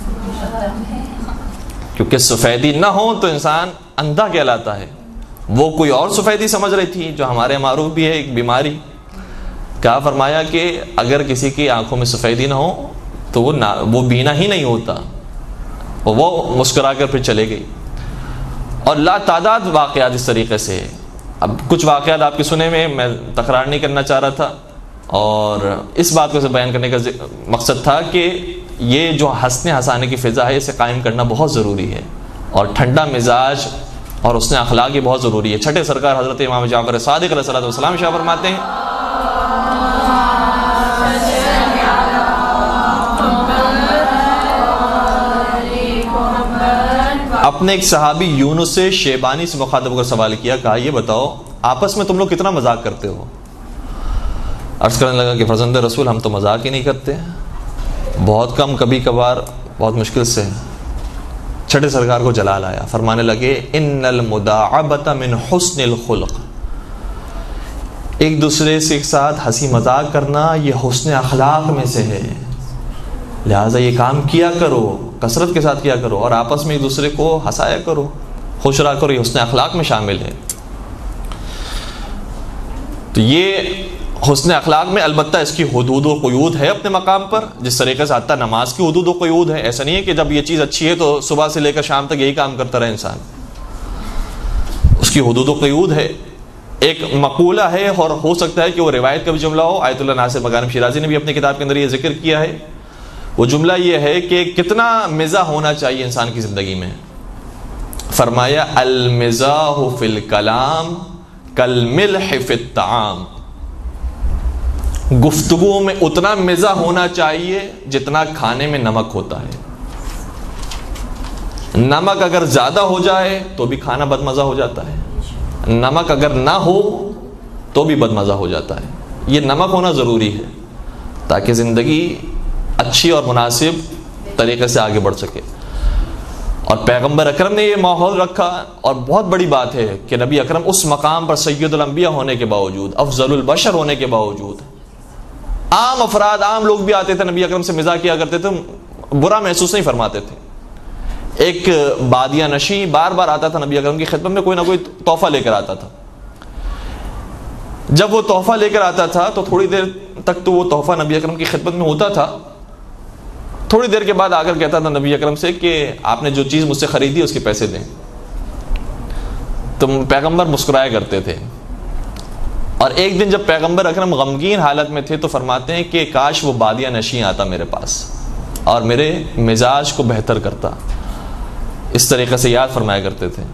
کیونکہ سفیدی نہ ہو تو انسان اندھا کہلاتا ہے. وہ کوئی اور سفیدی سمجھ رہی تھی جو ہمارے معروف بھی ہے ایک بیماری. کہا فرمایا کہ اگر کسی کی آنکھوں میں سفیدی نہ ہو تو وہ نہ وہ بینا ہی نہیں ہوتا. وہ مسکرا کر پھر چلے گئی. اور لا تعداد واقعات اس طریقے سے. اب کچھ واقعات آپ کے سنے میں میں تکرار نہیں کرنا چاہ رہا تھا، اور اس بات کو بیان کرنے کا مقصد تھا کہ یہ جو ہنسنے ہنسانے کی فضا ہے اسے قائم کرنا بہت ضروری ہے، اور ٹھنڈا مزاج اور اس نے اخلاق یہ بہت ضروری ہے. چھٹے سرکار حضرت امام جعفر صادق علیہ الصلوۃ والسلام ارشاد فرماتے ہیں اپنے ایک صحابی یونس شیبانی سے مخاطب ہو کر سوال کیا، کہا یہ بتاؤ آپس میں تم لوگ کتنا مذاق کرتے ہو؟ عرض کرنے لگا کہ فرزند رسول ہم تو مذاق ہی نہیں کرتے، بہت کم، کبھی کبھار، بہت مشکل سے. چھٹے سرکار کو جلال آیا، فرمانے لگے ان المداعبۃ من حسن الخلق، ایک دوسرے سے ایک ساتھ ہنسی مذاق کرنا یہ حسن اخلاق میں سے ہے، لہٰذا یہ کام کیا کرو، کثرت کے ساتھ کیا کرو، اور آپس میں ایک دوسرے کو ہنسایا کرو، خوش رہا کرو، یہ حسن اخلاق میں شامل ہے. تو یہ حسن اخلاق میں البتہ اس کی حدود و قیود ہے اپنے مقام پر، جس طریقے سے حتیٰ نماز کی حدود و قیود ہے. ایسا نہیں ہے کہ جب یہ چیز اچھی ہے تو صبح سے لے کر شام تک یہی کام کرتا رہے انسان، اس کی حدود و قیود ہے. ایک مقولہ ہے، اور ہو سکتا ہے کہ وہ روایت کا بھی جملہ ہو. آیت اللہ ناصر مغانم شیرازی نے بھی اپنی کتاب کے اندر یہ ذکر کیا ہے. وہ جملہ یہ ہے کہ کتنا مزاح ہونا چاہیے انسان کی زندگی میں. فرمایا المزاح فی الکلام کالملح فی الطعام، گفتگو میں اتنا مزاح ہونا چاہیے جتنا کھانے میں نمک ہوتا ہے. نمک اگر زیادہ ہو جائے تو بھی کھانا بد مزہ ہو جاتا ہے، نمک اگر نہ ہو تو بھی بد مزہ ہو جاتا ہے. یہ نمک ہونا ضروری ہے تاکہ زندگی اچھی اور مناسب طریقے سے آگے بڑھ سکے. اور پیغمبر اکرم نے یہ ماحول رکھا. اور بہت بڑی بات ہے کہ نبی اکرم اس مقام پر سید الانبیاء ہونے کے باوجود، افضل البشر ہونے کے باوجود، عام افراد، عام لوگ بھی آتے تھے نبی اکرم سے مزاح کیا کرتے تھے، برا محسوس نہیں فرماتے تھے. ایک بادیہ نشی بار بار آتا تھا نبی اکرم کی خدمت میں، کوئی نہ کوئی تحفہ لے کر آتا تھا. جب وہ تحفہ لے کر آتا تھا تو تھوڑی دیر تک تو وہ تحفہ نبی اکرم کی خدمت میں ہوتا تھا. تھوڑی دیر کے بعد آ کر کہتا تھا نبی اکرم سے کہ آپ نے جو چیز مجھ سے خریدی اس کے پیسے دیں. تو پیغمبر مسکرایا کرتے تھے. اور ایک دن جب پیغمبر اکرم غمگین حالت میں تھے تو فرماتے ہیں کہ کاش وہ بادیہ نشیں آتا میرے پاس اور میرے مزاج کو بہتر کرتا. اس طریقے سے یاد فرمایا کرتے تھے.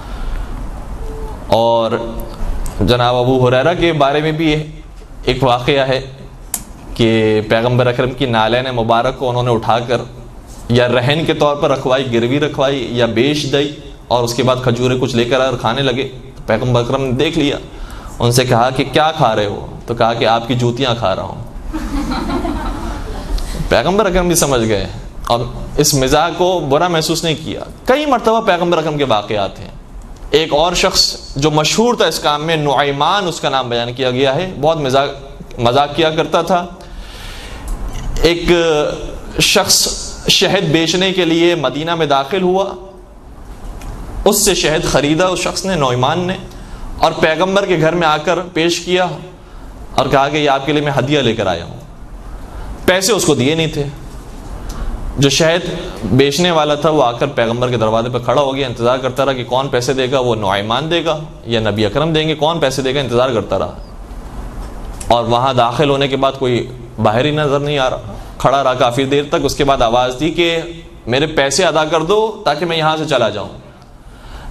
اور جناب ابو ہریرہ کے بارے میں بھی ایک واقعہ ہے کہ پیغمبر اکرم کی نالین مبارک کو انہوں نے اٹھا کر یا رہن کے طور پر رکھوائی، گروی رکھوائی یا بیچ دی، اور اس کے بعد کھجورے کچھ لے کر آئے اور کھانے لگے. پیغمبر اکرم نے دیکھ لیا، ان سے کہا کہ کیا کھا رہے ہو؟ تو کہا کہ آپ کی جوتیاں کھا رہا ہوں. پیغمبر اکرم بھی سمجھ گئے اور اس مزاح کو برا محسوس نہیں کیا. کئی مرتبہ پیغمبر اکرم کے واقعات ہیں. ایک اور شخص جو مشہور تھا اس کام میں، نعیمان اس کا نام بیان کیا گیا ہے، بہت مزاق مذاق کیا کرتا تھا. ایک شخص شہد بیچنے کے لیے مدینہ میں داخل ہوا، اس سے شہد خریدا اس شخص نے، نعیمان نے، اور پیغمبر کے گھر میں آ کر پیش کیا اور کہا کہ یہ آپ کے لیے میں ہدیہ لے کر آیا ہوں. پیسے اس کو دیے نہیں تھے. جو شہد بیچنے والا تھا وہ آ کر پیغمبر کے دروازے پہ کھڑا ہو گیا، انتظار کرتا رہا کہ کون پیسے دے گا، وہ نعیمان دے گا یا نبی اکرم دیں گے، کون پیسے دے گا، انتظار کرتا رہا. اور وہاں داخل ہونے کے بعد کوئی باہر ہی نظر نہیں آ رہا، کھڑا رہا کافی دیر تک. اس کے بعد آواز دی کہ میرے پیسے ادا کر دو تاکہ میں یہاں سے چلا جاؤں.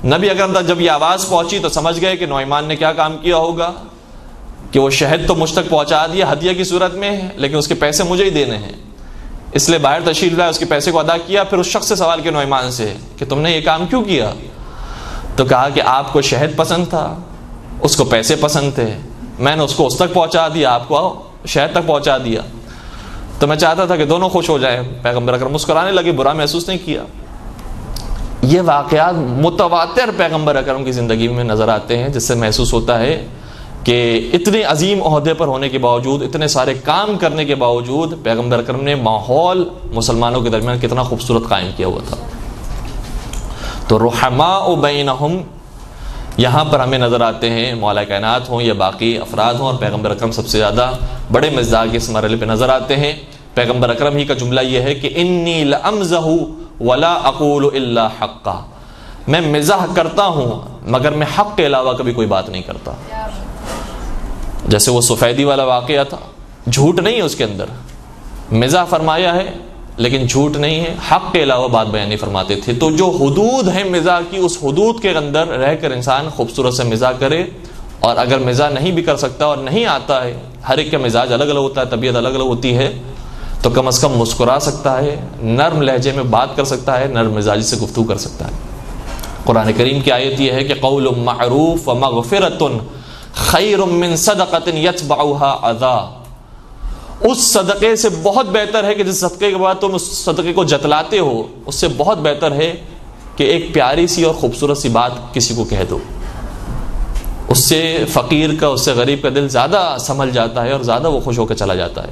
نبی اکرم تک جب یہ آواز پہنچی تو سمجھ گئے کہ نعمان نے کیا کام کیا ہوگا کہ وہ شہد تو مجھ تک پہنچا دیا ہدیہ کی صورت میں، لیکن اس کے پیسے مجھے ہی دینے ہیں، اس لیے باہر تشریف لائے، اس کے پیسے کو ادا کیا. پھر اس شخص سے سوال کیا نعمان سے کہ تم نے یہ کام کیوں کیا؟ تو کہا کہ آپ کو شہد پسند تھا، اس کو پیسے پسند تھے، میں نے اس کو اس تک پہنچا دیا، آپ کو شہد تک پہنچا دیا، تو میں چاہتا تھا کہ دونوں خوش ہو جائیں. پیغمبر اکرم مسکرانے لگے، برا محسوس نہیں کیا. یہ واقعات متواتر پیغمبر اکرم کی زندگی میں نظر آتے ہیں، جس سے محسوس ہوتا ہے کہ اتنے عظیم عہدے پر ہونے کے باوجود، اتنے سارے کام کرنے کے باوجود پیغمبر اکرم نے ماحول مسلمانوں کے درمیان کتنا خوبصورت قائم کیا ہوا تھا. تو رحماء بینہم یہاں پر ہمیں نظر آتے ہیں، مولا کائنات ہوں یا باقی افراد ہوں، اور پیغمبر اکرم سب سے زیادہ بڑے مزاج کے اس مرحلے پہ نظر آتے ہیں. پیغمبر اکرم ہی کا جملہ یہ ہے کہ انی لامزح ولا اقول الا حقا، میں مزاح کرتا ہوں مگر میں حق کے علاوہ کبھی کوئی بات نہیں کرتا. جیسے وہ سفیدی والا واقعہ تھا، جھوٹ نہیں ہے اس کے اندر، مزاح فرمایا ہے لیکن جھوٹ نہیں ہے، حق کے علاوہ بات بیان نہیں فرماتے تھے. تو جو حدود ہیں مزاح کی، اس حدود کے اندر رہ کر انسان خوبصورت سے مزاح کرے. اور اگر مزاح نہیں بھی کر سکتا اور نہیں آتا ہے، ہر ایک کا مزاج الگ الگ ہوتا ہے، طبیعت الگ الگ ہوتی ہے، تو کم از کم مسکرا سکتا ہے، نرم لہجے میں بات کر سکتا ہے، نرم مزاجی سے گفتگو کر سکتا ہے. قرآن کریم کی آیت یہ ہے کہ قول معروف ومغفرۃ خیر من صدقۃ یتبعها اذی، اس صدقے سے بہت بہتر ہے کہ جس صدقے کے بعد تم اس صدقے کو جتلاتے ہو، اس سے بہت بہتر ہے کہ ایک پیاری سی اور خوبصورت سی بات کسی کو کہہ دو. اس سے فقیر کا، اس سے غریب کا دل زیادہ سنبھل جاتا ہے اور زیادہ وہ خوش ہو کے چلا جاتا ہے.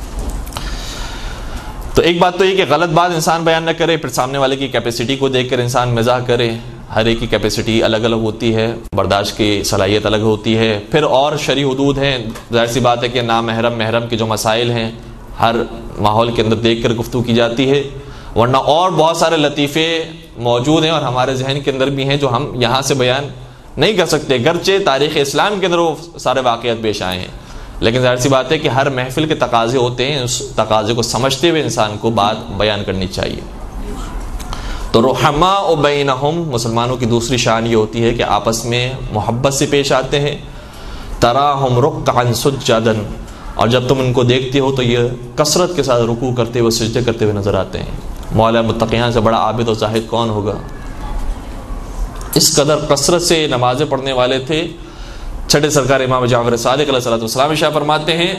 تو ایک بات تو یہ کہ غلط بات انسان بیان نہ کرے، پھر سامنے والے کی کیپیسٹی کو دیکھ کر انسان مزاح کرے. ہر ایک کی کیپیسٹی الگ الگ ہوتی ہے، برداشت کی صلاحیت الگ ہوتی ہے. پھر اور شرعی حدود ہیں، ظاہر سی بات ہے کہ نامحرم محرم کے جو مسائل ہیں ہر ماحول کے اندر دیکھ کر گفتگو کی جاتی ہے، ورنہ اور بہت سارے لطیفے موجود ہیں اور ہمارے ذہن کے اندر بھی ہیں جو ہم یہاں سے بیان نہیں کر سکتے، گرچہ تاریخ اسلام کے اندر وہ سارے واقعات پیش آئے ہیں. لیکن ظاہر سی بات ہے کہ ہر محفل کے تقاضے ہوتے ہیں، اس تقاضے کو سمجھتے ہوئے انسان کو بات بیان کرنی چاہیے. تو رحماء بینہم، مسلمانوں کی دوسری شان یہ ہوتی ہے کہ آپس میں محبت سے پیش آتے ہیں. تراہم رکعا سجدا، اور جب تم ان کو دیکھتے ہو تو یہ کثرت کے ساتھ رکوع کرتے ہوئے سجدے کرتے ہوئے نظر آتے ہیں. مولا متقیان سے بڑا عابد و زاہد کون ہوگا؟ اس قدر کثرت سے نمازیں پڑھنے والے تھے. چھٹے سرکار امام جعفر صادق علیہ السلام ارشاد فرماتے ہیں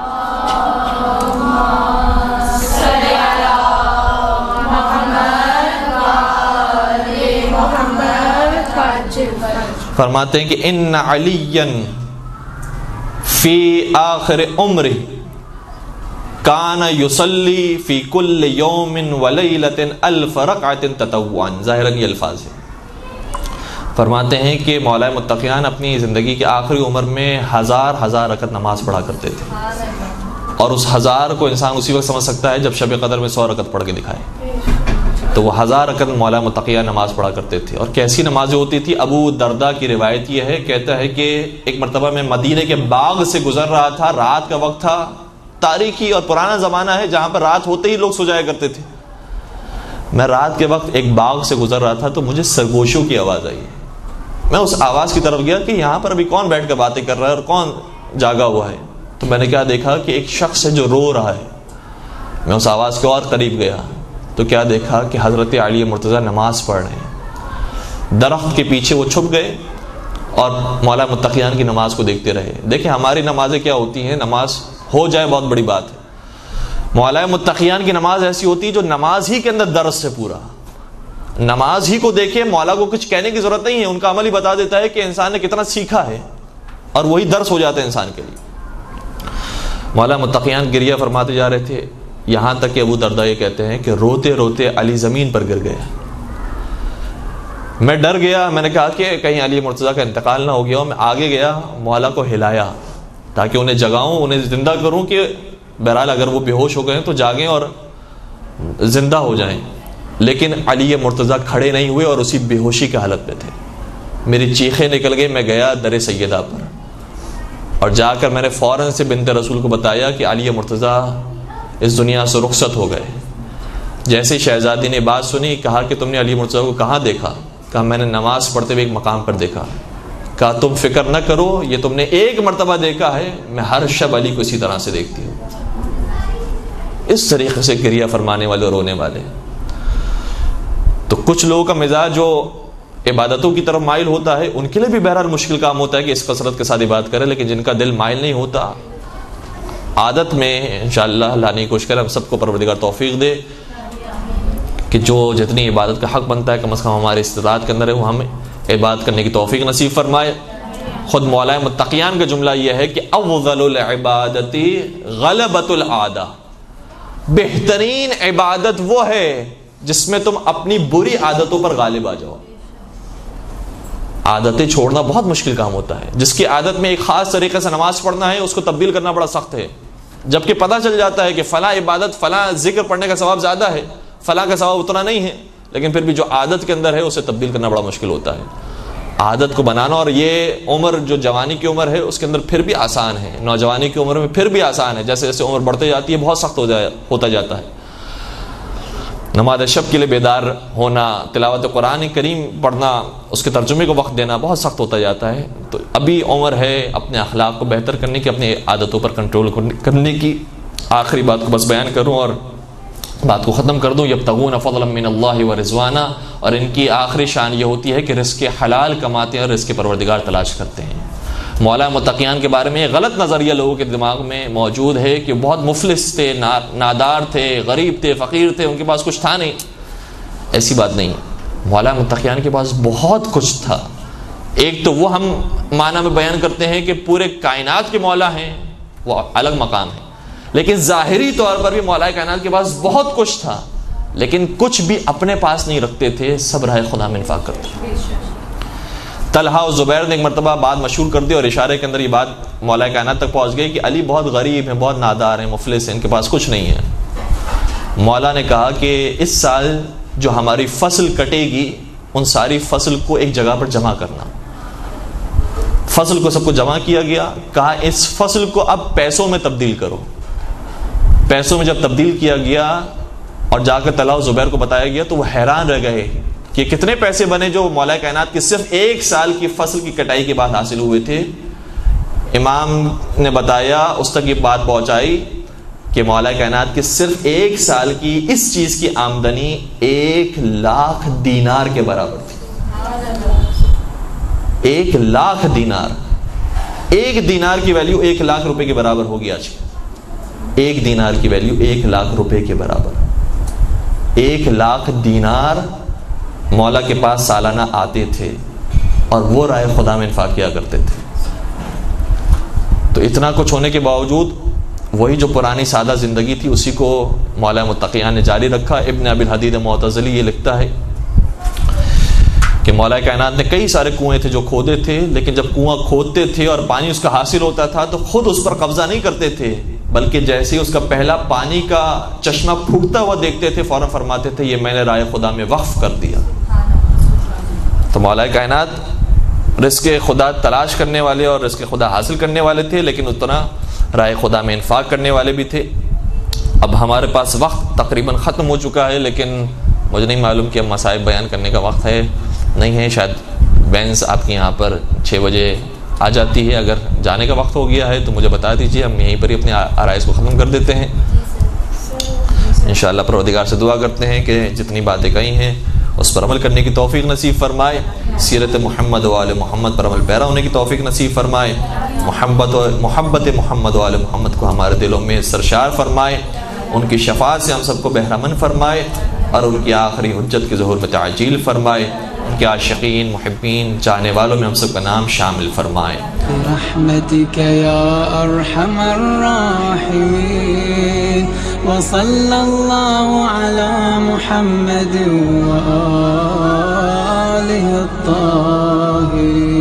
فرماتے ہیں کہ ان علی فی آخر عمرہ کان یصلی فی کل یوم ولیلۃ الف رکعۃ تطوعا. ظاہراً یہ الفاظ ہیں. فرماتے ہیں کہ مولا متقیان اپنی زندگی کے آخری عمر میں ہزار ہزار رکعت نماز پڑھا کرتے تھے، اور اس ہزار کو انسان اسی وقت سمجھ سکتا ہے جب شب قدر میں سو رکعت پڑھ کے دکھائے. تو وہ ہزار رکعت مولا متقیان نماز پڑھا کرتے تھے. اور کیسی نمازیں ہوتی تھی؟ ابو دردہ کی روایت یہ ہے، کہتا ہے کہ ایک مرتبہ میں مدینے کے باغ سے گزر رہا تھا، رات کا وقت تھا، تاریخی اور پرانا زمانہ ہے جہاں پر رات ہوتے ہی لوگ سو جایا کرتے تھے. میں رات کے وقت ایک باغ سے گزر رہا تھا تو مجھے سرگوشوں کی آواز آئی. میں اس آواز کی طرف گیا کہ یہاں پر ابھی کون بیٹھ کر باتیں کر رہا ہے اور کون جاگا ہوا ہے. تو میں نے کیا دیکھا کہ ایک شخص ہے جو رو رہا ہے. میں اس آواز کے اور قریب گیا تو کیا دیکھا کہ حضرت علی مرتضیٰ نماز پڑھ رہے ہیں. درخت کے پیچھے وہ چھپ گئے اور مولا متقیان کی نماز کو دیکھتے رہے. دیکھیں ہماری نمازیں کیا ہوتی ہیں، نماز ہو جائے بہت بڑی بات ہے. مولا متقیان کی نماز ایسی ہوتی ہے جو نماز ہی کے اندر درس سے پورا، نماز ہی کو دیکھے، مولا کو کچھ کہنے کی ضرورت نہیں ہے، ان کا عمل ہی بتا دیتا ہے کہ انسان نے کتنا سیکھا ہے، اور وہی درس ہو جاتا ہے انسان کے لیے. مولا متقیان گریہ فرماتے جا رہے تھے، یہاں تک کہ ابو دردہ یہ کہتے ہیں کہ روتے روتے علی زمین پر گر گئے. میں ڈر گیا، میں نے کہا کہ کہیں علی مرتضیٰ کا انتقال نہ ہو گیا ہو. میں آگے گیا، مولا کو ہلایا تاکہ انہیں جگاؤں، انہیں زندہ کروں کہ بہرحال اگر وہ بے ہوش ہو گئے تو جاگیں اور زندہ ہو جائیں. لیکن علی مرتضیٰ کھڑے نہیں ہوئے اور اسی بے ہوشی کی حالت میں تھے. میری چیخیں نکل گئی. میں گیا در سیدہ پر اور جا کر میں نے فوراً سے بنت رسول کو بتایا کہ علی مرتضیٰ اس دنیا سے رخصت ہو گئے. جیسے شہزادی نے بات سنی، کہا کہ تم نے علی مرتضیٰ کو کہاں دیکھا؟ کہا میں نے نماز پڑھتے ہوئے ایک مقام پر دیکھا. کہا تم فکر نہ کرو، یہ تم نے ایک مرتبہ دیکھا ہے، میں ہر شب علی کو اسی طرح سے دیکھتی ہوں. اس طریقے سے گریہ فرمانے والے اور رونے والے. تو کچھ لوگوں کا مزاج جو عبادتوں کی طرف مائل ہوتا ہے ان کے لیے بھی بہرحال مشکل کام ہوتا ہے کہ اس کثرت کے ساتھ عبادت کرے، لیکن جن کا دل مائل نہیں ہوتا، عادت میں انشاءاللہ لانے کی کوشش کرے. ہم سب کو پروردگار توفیق دے کہ جو جتنی عبادت کا حق بنتا ہے کم از کم ہمارے استطاعت کے اندر ہے وہ ہمیں عبادت کرنے کی توفیق نصیب فرمائے. خود مولا متقیان کا جملہ یہ ہے کہ افضل العبادت غلبۃ العادہ، بہترین عبادت وہ ہے جس میں تم اپنی بری عادتوں پر غالب آ جاؤ. عادتیں چھوڑنا بہت مشکل کام ہوتا ہے. جس کی عادت میں ایک خاص طریقے سے نماز پڑھنا ہے اس کو تبدیل کرنا بڑا سخت ہے. جبکہ پتہ چل جاتا ہے کہ فلاں عبادت فلاں ذکر پڑھنے کا ثواب زیادہ ہے، فلاں کا ثواب اتنا نہیں ہے، لیکن پھر بھی جو عادت کے اندر ہے اسے تبدیل کرنا بڑا مشکل ہوتا ہے. عادت کو بنانا، اور یہ عمر جو جوانی کی عمر ہے اس کے اندر پھر بھی آسان ہے، نوجوانی کی عمر میں پھر بھی آسان ہے. جیسے جیسے عمر بڑھتے جاتی ہے بہت سخت ہو جائے ہوتا جاتا ہے. نماز شب کے لیے بیدار ہونا، تلاوت قرآن کریم پڑھنا، اس کے ترجمے کو وقت دینا بہت سخت ہوتا جاتا ہے. تو ابھی عمر ہے اپنے اخلاق کو بہتر کرنے کی، اپنی عادتوں پر کنٹرول کرنے کی. آخری بات کو بس بیان کروں اور بات کو ختم کر دوں. یبتغون فضلا من اللہ ورضوانا، اور ان کی آخری شان یہ ہوتی ہے کہ رزق حلال کماتے ہیں اور رزق پروردگار تلاش کرتے ہیں. مولا متقیان کے بارے میں یہ غلط نظریہ لوگوں کے دماغ میں موجود ہے کہ بہت مفلس تھے، نادار تھے، غریب تھے، فقیر تھے، ان کے پاس کچھ تھا نہیں. ایسی بات نہیں. مولا متقیان کے پاس بہت کچھ تھا. ایک تو وہ ہم معنی میں بیان کرتے ہیں کہ پورے کائنات کے مولا ہیں، وہ الگ مقام ہے، لیکن ظاہری طور پر بھی مولا کائنات کے پاس بہت کچھ تھا، لیکن کچھ بھی اپنے پاس نہیں رکھتے تھے، سب راہ خدا میں انفاق کرتے تھے. طلحہ اور زبیر نے ایک مرتبہ بات مشہور کر دی اور اشارے کے اندر یہ بات مولا کائنات تک پہنچ گئی کہ علی بہت غریب ہیں، بہت نادار ہیں، مفلس ہیں، ان کے پاس کچھ نہیں ہے. مولا نے کہا کہ اس سال جو ہماری فصل کٹے گی ان ساری فصل کو ایک جگہ پر جمع کرنا. فصل کو سب کو جمع کیا گیا. کہا اس فصل کو اب پیسوں میں تبدیل کرو. پیسوں میں جب تبدیل کیا گیا اور جا کر طلحہ و زبیر کو بتایا گیا تو وہ حیران رہ گئے کہ کتنے پیسے بنے جو مولا کائنات کی صرف ایک سال کی فصل کی کٹائی کے بعد حاصل ہوئے تھے. امام نے بتایا، اس تک یہ بات پہنچائی کہ مولا کائنات کی صرف ایک سال کی اس چیز کی آمدنی ایک لاکھ دینار کے برابر تھی. ایک لاکھ دینار. ایک دینار کی ویلیو ایک لاکھ روپے کے برابر ہوگی آج. ایک دینار کی ویلیو ایک لاکھ روپے کے برابر. ایک لاکھ دینار مولا کے پاس سالانہ آتے تھے اور وہ رائے خدا میں انفاق کیا کرتے تھے. تو اتنا کچھ ہونے کے باوجود وہی جو پرانی سادہ زندگی تھی اسی کو مولا متقیان نے جاری رکھا. ابن ابی الحدید معتزلی یہ لکھتا ہے کہ مولا کائنات نے کئی سارے کنویں تھے جو کھودے تھے، لیکن جب کنواں کھودتے تھے اور پانی اس کا حاصل ہوتا تھا تو خود اس پر قبضہ نہیں کرتے تھے، بلکہ جیسے ہی اس کا پہلا پانی کا چشمہ پھوٹتا ہوا دیکھتے تھے فوراً فرماتے تھے یہ میں نے رائے خدا میں وقف کر دیا. تو مولا کائنات رزق خدا تلاش کرنے والے اور رزق خدا حاصل کرنے والے تھے، لیکن اتنا رائے خدا میں انفاق کرنے والے بھی تھے. اب ہمارے پاس وقت تقریباً ختم ہو چکا ہے، لیکن مجھے نہیں معلوم کہ اب مسائل بیان کرنے کا وقت ہے نہیں ہے. شاید بینس آپ کے یہاں پر چھ بجے آ جاتی ہے. اگر جانے کا وقت ہو گیا ہے تو مجھے بتا دیجیے، ہم یہیں پر ہی اپنے آرائز کو ختم کر دیتے ہیں. انشاءاللہ پروردگار سے دعا کرتے ہیں کہ جتنی باتیں کہی ہیں اس پر عمل کرنے کی توفیق نصیب فرمائے. سیرت محمد و آل محمد پر عمل پیرا ہونے کی توفیق نصیب فرمائے. محبت و محبت محمد و آل محمد کو ہمارے دلوں میں سرشار فرمائے. ان کی شفاعت سے ہم سب کو بہرمند فرمائے اور ان کی آخری حجت کے ظہور میں تعجیل فرمائے. ان کے عاشقین، محبین، چاہنے والوں میں ہم سب کا نام شامل فرمائے. برحمتک یا ارحم الراحمین وصلی اللہ علی محمد و آلہ الطاہرین.